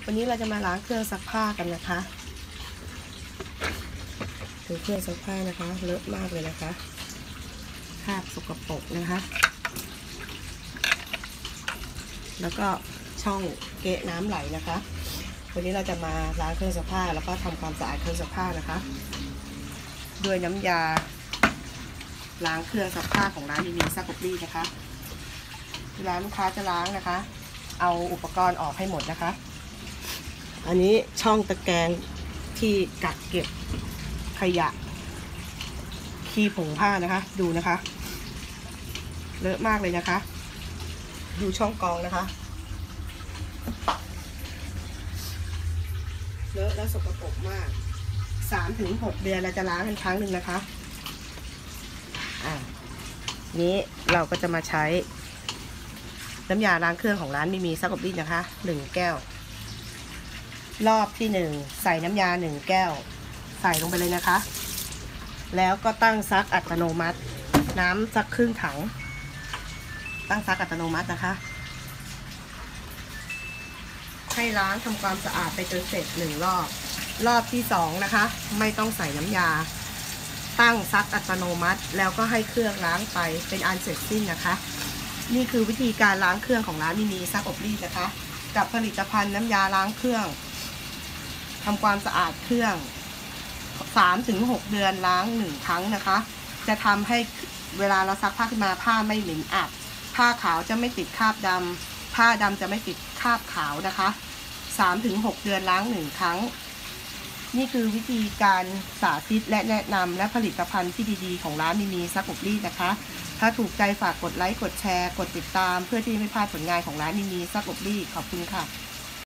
วันนี้เราจะมาล้างเครื่องซักผ้ากันนะคะดูเครื่องซักผ้านะคะเลอะมากเลยนะคะคราบสกปรกนะคะแล้วก็ช่องเกะน้ำไหลนะคะวันนี้เราจะมาล้างเครื่องซักผ้าแล้วก็ทำความสะอาดเครื่องซักผ้านะคะด้วยน้ำยาล้างเครื่องซักผ้าของร้านมีซักอบรีดนะคะเวลาลูกค้าจะล้างนะคะเอาอุปกรณ์ออกให้หมดนะคะอันนี้ช่องตะแกรงที่กักเก็บขยะขี้ผงผ้านะคะดูนะคะเลอะมากเลยนะคะดูช่องกรองนะคะเลอะและสกปรกมาก 3-6 เดือนเราจะล้างกันครั้งหนึ่งนะคะนี้เราก็จะมาใช้น้ำยาล้างเครื่องของร้านมีซักอบรีดนะคะ1 แก้วรอบที่1ใส่น้ำยา1 แก้วใส่ลงไปเลยนะคะแล้วก็ตั้งซักอัตโนมัติน้ำซักครึ่งถังตั้งซักอัตโนมัตินะคะให้ล้างทำความสะอาดไปจนเสร็จ1 รอบรอบที่2นะคะไม่ต้องใส่น้ำยาตั้งซักอัตโนมัติแล้วก็ให้เครื่องล้างไปเป็นอันเสร็จสิ้นนะคะนี่คือวิธีการล้างเครื่องของร้านมีซักอบรีดนะคะกับผลิตภัณฑ์น้ำยาล้างเครื่องทำความสะอาดเครื่อง 3-6 เดือนล้าง1 ครั้งนะคะจะทำให้เวลาเราซักผ้าขึ้นมาผ้าไม่เหม็นอับผ้าขาวจะไม่ติดคราบดำผ้าดำจะไม่ติดคราบขาวนะคะ 3-6 เดือนล้าง1 ครั้งนี่คือวิธีการสาธิตและแนะนำและผลิตภัณฑ์ที่ดีๆของร้านมีซักอบรีดนะคะถ้าถูกใจฝากกดไลค์กดแชร์กดติดตามเพื่อที่ไม่พลาดผลงานของร้านมีซักอบรีดขอบคุณค่ะ